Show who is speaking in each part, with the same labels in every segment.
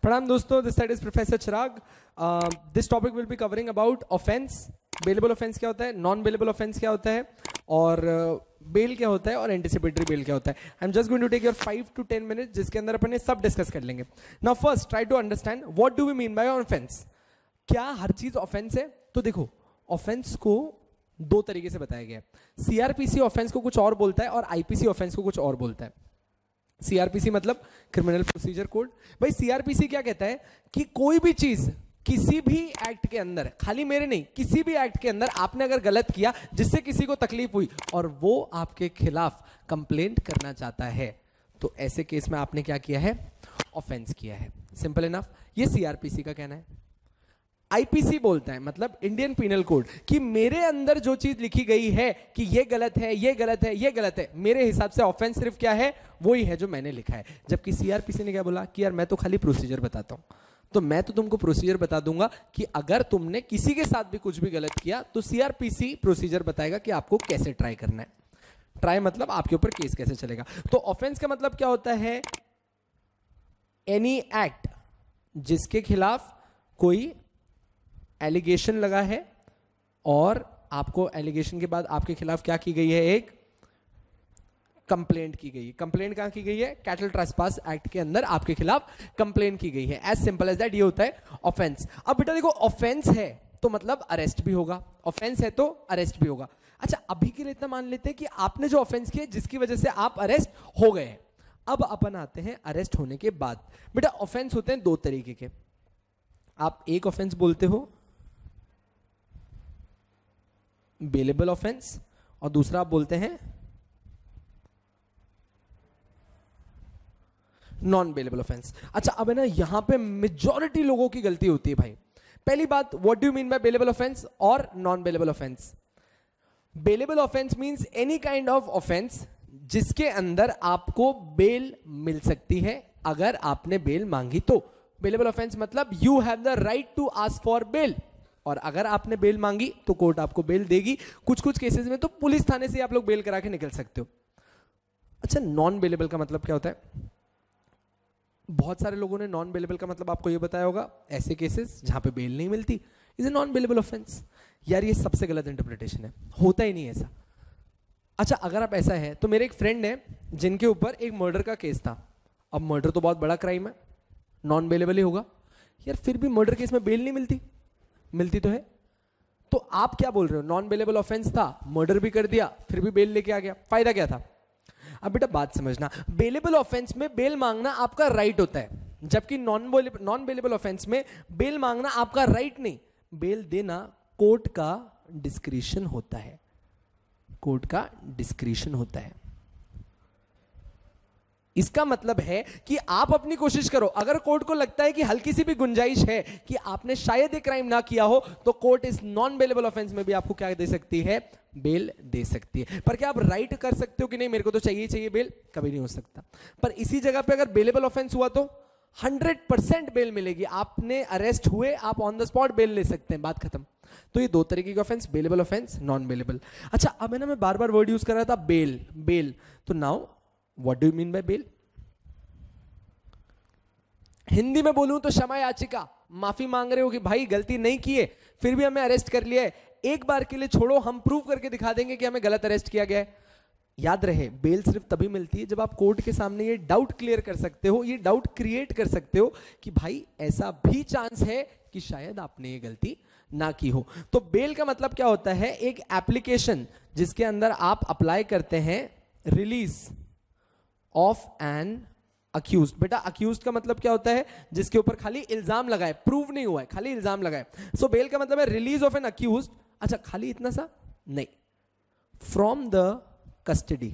Speaker 1: Pranam दोस्तों, this side is Professor Chirag. This topic will be covering about offense, bailable offense क्या होता है, non bailable offense क्या होता है, और bail क्या होता है, और anticipatory bail क्या होता है. I'm just going to take your 5 to 10 minutes जिसके अंदर अपन ये सब डिस्कस कर लेंगे. Now first try to understand what do we mean by offense. क्या हर चीज offense है? तो देखो offense को दो तरीके से बताया गया है. CrPC offense को कुछ और बोलता है और IPC offense को कुछ और बोलता है. CrPC मतलब क्रिमिनल प्रोसीजर कोड. भाई CrPC क्या कहता है कि कोई भी चीज किसी भी एक्ट के अंदर, खाली मेरे नहीं, किसी भी एक्ट के अंदर आपने अगर गलत किया जिससे किसी को तकलीफ हुई और वो आपके खिलाफ कंप्लेंट करना चाहता है, तो ऐसे केस में आपने क्या किया है, ऑफेंस किया है. Simple enough. ये CrPC का कहना है. IPC बोलता है मतलब इंडियन पिनल कोड कि मेरे अंदर जो चीज लिखी गई है कि ये गलत है, ये गलत है, ये गलत है, मेरे हिसाब से ऑफेंस सिर्फ क्या है, वही है जो मैंने लिखा है. जबकि CrPC ने क्या बोला कि यार मैं तो खाली प्रोसीजर बताता हूं. तो मैं तो तुमको प्रोसीजर बता दूंगा कि अगर तुमने किसी के साथ भी कुछ भी गलत किया तो CrPC प्रोसीजर बताएगा कि आपको कैसे ट्राई करना है. ट्राई मतलब आपके ऊपर केस कैसे चलेगा. तो ऑफेंस का मतलब क्या होता है, एनी एक्ट जिसके खिलाफ कोई एलिगेशन लगा है और आपको एलिगेशन के बाद आपके खिलाफ क्या की गई है, एक कंप्लेंट की गई है. कंप्लेंट कहां की गई है, कैटल ट्रेसपास एक्ट के अंदर आपके खिलाफ कंप्लेंट की गई है. As simple as that. ये होता है ऑफेंस. अब बेटा देखो, ऑफेंस है तो मतलब अरेस्ट भी होगा, ऑफेंस है तो अरेस्ट भी होगा. अच्छा, अभी के लिए इतना मान लेते हैं कि आपने जो ऑफेंस किया जिसकी वजह से आप अरेस्ट हो गए. अब अपन आते हैं अरेस्ट होने के बाद. बेटा ऑफेंस होते हैं दो तरीके के. आप एक ऑफेंस बोलते हो बेलेबल ऑफेंस और दूसरा आप बोलते हैं नॉन बेलेबल ऑफेंस. अच्छा, अब है ना, यहां पे मेजॉरिटी लोगों की गलती होती है भाई. पहली बात, what do you mean by bailable offence और non bailable offence. Bailable offence means any kind of offence जिसके अंदर आपको बेल मिल सकती है अगर आपने बेल मांगी तो. बेलेबल ऑफेंस मतलब you have the right to ask for bail, और अगर आपने बेल मांगी तो कोर्ट आपको बेल देगी. कुछ कुछ केसेस में तो पुलिस थाने से आप लोग बेल करा के निकल सकते हो. अच्छा, नॉन बेलेबल का मतलब क्या होता है. बहुत सारे लोगों ने नॉन बेलेबल का मतलब आपको ये बताया होगा, ऐसे केसेस जहां पे बेल नहीं मिलती is a non bailable offence. यार ये सबसे गलत इंटरप्रिटेशन है, होता ही नहीं ऐसा. अच्छा, अगर आप ऐसा है तो मेरे एक फ्रेंड है जिनके ऊपर एक मर्डर का केस था. अब मर्डर तो बहुत बड़ा क्राइम है, नॉन बेलेबल ही होगा. यार फिर भी मर्डर केस में बेल नहीं मिलती. मिलती तो है. तो आप क्या बोल रहे हो, नॉन बेलेबल ऑफेंस था, मर्डर भी कर दिया, फिर भी बेल लेके आ गया, फायदा क्या था. अब बेटा बात समझना, बेलेबल ऑफेंस में बेल मांगना आपका राइट होता है, जबकि नॉन बेलेबल ऑफेंस में बेल मांगना आपका राइट नहीं, बेल देना कोर्ट का डिस्क्रिशन होता है. कोर्ट का डिस्क्रिशन होता है. इसका मतलब है कि आप अपनी कोशिश करो. अगर कोर्ट को लगता है कि हल्की सी भी गुंजाइश है कि आपने शायद एक क्राइम ना किया हो, तो कोर्ट इस नॉन बेलेबल ऑफेंस में भी आपको क्या दे सकती है, बेल दे सकती है. पर क्या आप राइट कर सकते हो कि नहीं मेरे को तो चाहिए चाहिए बेल, कभी नहीं हो सकता. पर इसी जगह पे अगर बेलेबल ऑफेंस हुआ तो 100% बेल मिलेगी. आपने अरेस्ट हुए, आप ऑन द स्पॉट बेल ले सकते हैं, बात खत्म. तो ये दो तरीके के offence, bailable offence, non bailable. अच्छा, अब है ना, मैं बार बार वर्ड यूज कर रहा था बेल बेल. तो now what do you mean by bail. Hindi में बोलूं तो क्षमा याचिका, माफी मांग रहे हो कि भाई गलती नहीं की है, फिर भी हमें अरेस्ट कर लिया है, एक बार के लिए छोड़ो, हम प्रूव करके दिखा देंगे कि हमें गलत अरेस्ट किया गया है. याद रहे, बेल सिर्फ तभी मिलती है जब आप कोर्ट के सामने ये डाउट क्लियर कर सकते हो, ये डाउट क्रिएट कर सकते हो कि भाई ऐसा भी चांस है कि शायद आपने ये गलती ना की हो. तो बेल का मतलब क्या होता है, एक एप्लीकेशन जिसके अंदर आप अप्लाई करते हैं रिलीज ऑफ एन अक्यूज्ड. बेटा अक्यूज्ड का मतलब क्या होता है, जिसके ऊपर खाली इल्जाम लगा है, प्रूव नहीं हुआ है, खाली इल्जाम लगा है. सो बेल का मतलब है रिलीज ऑफ एन अक्यूज्ड. अच्छा, खाली इतना सा नहीं, from the custody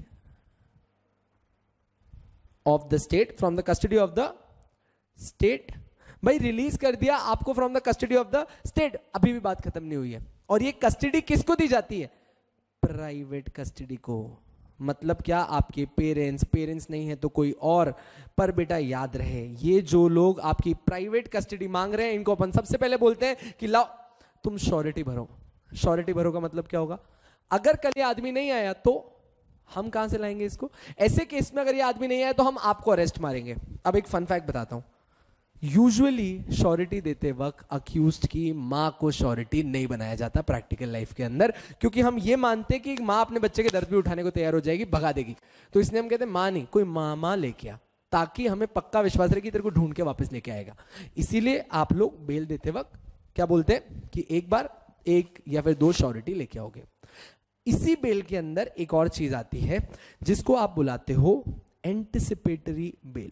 Speaker 1: of the state, from the custody of the state. भाई रिलीज कर दिया आपको from the custody of the state, अभी भी बात खत्म नहीं हुई है. और ये कस्टडी किसको दी जाती है, प्राइवेट कस्टडी को. मतलब क्या, आपके पेरेंट्स नहीं है तो कोई और. पर बेटा याद रहे, ये जो लोग आपकी प्राइवेट कस्टडी मांग रहे हैं, इनको अपन सबसे पहले बोलते हैं कि लाओ तुम श्योरिटी भरो. श्योरिटी भरो का मतलब क्या होगा, अगर कल ये आदमी नहीं आया तो हम कहां से लाएंगे इसको. ऐसे केस में अगर ये आदमी नहीं आया तो हम आपको अरेस्ट मारेंगे. अब एक फन फैक्ट बताता हूं, यूजुअली श्योरिटी देते वक्त अक्यूज्ड की माँ को श्योरिटी नहीं बनाया जाता प्रैक्टिकल लाइफ के अंदर, क्योंकि हम ये मानते हैं कि एक माँ अपने बच्चे के दर्द भी उठाने को तैयार हो जाएगी, भगा देगी। तो इसलिए हम कहते हैं माँ नहीं, कोई मामा लेके आ, ताकि हमें पक्का विश्वास रहे कि तेरे को ढूंढ के वापस लेके आएगा। इसीलिए आप लोग बेल देते वक्त क्या बोलते हैं कि एक बार एक या फिर दो श्योरिटी लेके आओगे। इसी बेल के अंदर एक और चीज आती है जिसको आप बुलाते हो एंटिसिपेटरी बेल।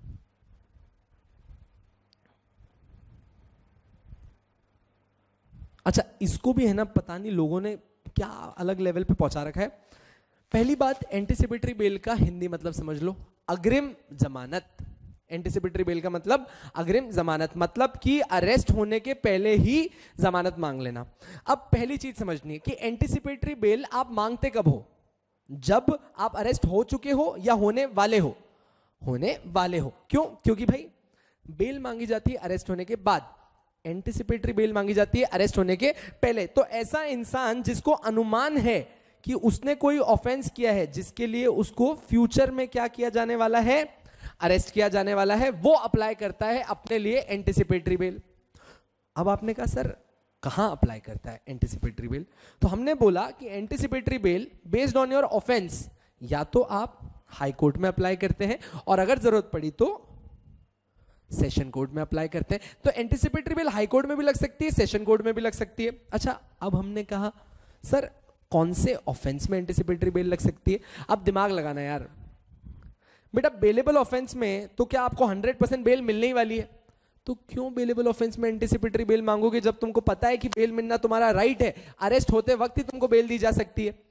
Speaker 1: अच्छा, इसको भी है ना, पता नहीं लोगों ने क्या अलग लेवल पे पहुंचा रखा है। पहली बात, एंटिसिपेटरी बेल का हिंदी मतलब समझ लो, अग्रिम जमानत। एंटिसिपेटरी बेल का मतलब अग्रिम जमानत, मतलब कि अरेस्ट होने के पहले ही जमानत मांग लेना। अब पहली चीज समझनी है कि एंटिसिपेटरी बेल आप मांगते कब हो? जब आप अरेस्ट हो चुके हो या होने वाले हो। होने वाले हो। क्यों? क्योंकि भाई बेल मांगी जाती है अरेस्ट होने के बाद, एंटिसिपेटरी बेल मांगी जाती है अरेस्ट होने के पहले। तो ऐसा इंसान जिसको अनुमान है कि उसने कोई ऑफेंस किया है जिसके लिए उसको फ्यूचर में क्या किया जाने वाला है, अरेस्ट किया जाने वाला है, वो अप्लाई करता है अपने लिए एंटिसिपेटरी बेल। अब आपने कहा सर कहां अप्लाई करता है एंटिसिपेटरी बेल? तो हमने बोला कि anticipatory bail based on your offence या तो आप हाई कोर्ट में अप्लाई करते हैं और अगर जरूरत पड़ी तो सेशन कोर्ट में अप्लाई करते हैं। तो एंटिसिपेटरी बेल हाई कोर्ट में भी लग सकती है, सेशन कोर्ट में भी लग सकती है। अच्छा, अब हमने कहा सर कौन से ऑफेंस में एंटिसिपेटरी बेल लग सकती है? अब दिमाग लगाना यार बेटा, बेलेबल ऑफेंस में तो क्या आपको 100% बेल मिलने ही वाली है? तो क्यों बेलेबल ऑफेंस में एंटिसिपेटरी बेल मांगोगे जब तुमको पता है कि बेल मिलना तुम्हारा राइट है, अरेस्ट होते वक्त ही तुमको बेल दी जा सकती है।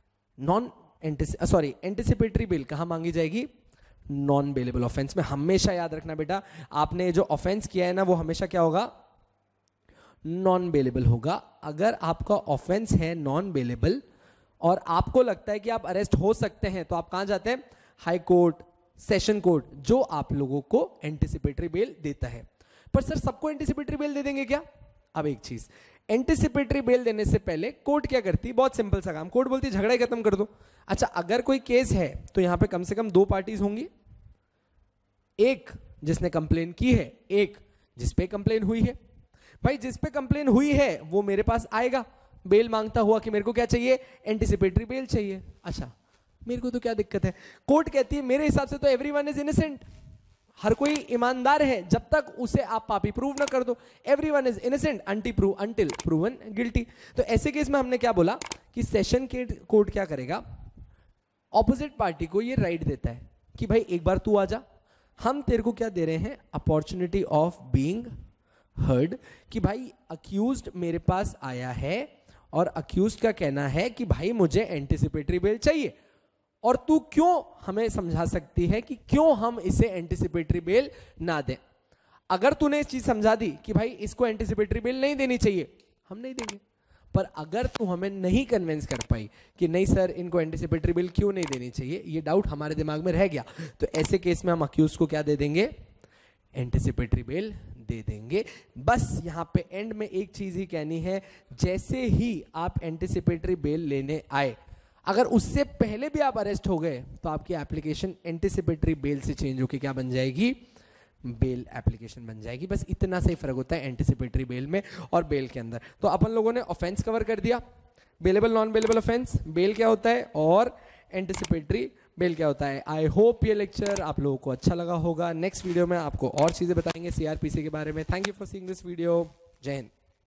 Speaker 1: एंटिसिपेटरी बेल कहां मांगी जाएगी? नॉन बेलेबल ऑफेंस में। हमेशा याद रखना बेटा, आपने जो ऑफेंस किया है ना वो हमेशा क्या होगा? नॉन बेलेबल होगा। अगर आपका ऑफेंस है नॉन बेलेबल और आपको लगता है कि आप अरेस्ट हो सकते हैं तो आप कहां जाते हैं? हाई कोर्ट, सेशन कोर्ट, जो आप लोगों को एंटिसिपेटरी बेल देता है। पर सर सबको एंटिसिपेटरी बेल दे देंगे क्या? अब एक चीज, एंटिसिपेटरी बेल देने से पहले कोर्ट क्या करती है? बहुत सिंपल सा काम, कोर्ट बोलती है झगड़ा ही खत्म कर दो। अच्छा, अगर कोई केस है तो यहां पे कम से कम दो पार्टीज होंगी, एक जिसने कंप्लेन की है, एक जिस पे कंप्लेन हुई है। भाई जिस पे कंप्लेन हुई है वो मेरे पास आएगा बेल मांगता हुआ कि मेरे को क्या चाहिए? एंटिसिपेटरी बेल चाहिए। अच्छा, मेरे को तो क्या दिक्कत है? कोर्ट कहती है मेरे हिसाब से तो एवरीवन इज इनोसेंट, हर कोई ईमानदार है जब तक उसे आप पापी प्रूव ना कर दो। Everyone is innocent until proven guilty. तो ऐसे केस में हमने क्या बोला कि सेशन के कोर्ट क्या करेगा? ऑपोजिट पार्टी को ये राइट देता है कि भाई एक बार तू आ जा, हम तेरे को क्या दे रहे हैं? अपॉर्चुनिटी ऑफ बीइंग हर्ड, कि भाई अक्यूज्ड मेरे पास आया है और अक्यूज्ड का कहना है कि भाई मुझे एंटिसिपेटरी बेल चाहिए, और तू क्यों हमें समझा सकती है कि क्यों हम इसे एंटिसिपेटरी बेल ना दें। अगर तूने इस चीज समझा दी कि भाई इसको एंटिसिपेटरी बेल नहीं देनी चाहिए, हम नहीं देंगे। पर अगर तू हमें नहीं कन्विंस कर पाई कि नहीं सर इनको एंटिसिपेटरी बेल क्यों नहीं देनी चाहिए, ये डाउट हमारे दिमाग में रह गया, तो ऐसे केस में हम अक्यूज को क्या दे देंगे? एंटिसिपेटरी बेल दे देंगे। बस यहां पे एंड में एक चीज ही कहनी है, जैसे ही आप एंटिसिपेटरी बेल लेने आए, अगर उससे पहले भी आप अरेस्ट हो गए तो आपकी एप्लीकेशन एंटिसिपेटरी बेल से चेंज होकर क्या बन जाएगी? बेल एप्लीकेशन बन जाएगी। बस इतना सा ही फर्क होता है एंटिसिपेटरी बेल में और बेल के अंदर। तो अपन लोगों ने ऑफेंस कवर कर दिया, bailable non bailable offence, bail क्या होता है और एंटिसिपेटरी बेल क्या होता है। आई होप ये लेक्चर आप लोगों को अच्छा लगा होगा। नेक्स्ट वीडियो में आपको और चीजें बताएंगे सीआरपीसी के बारे में। Thank you for seeing this video. जय हिंद।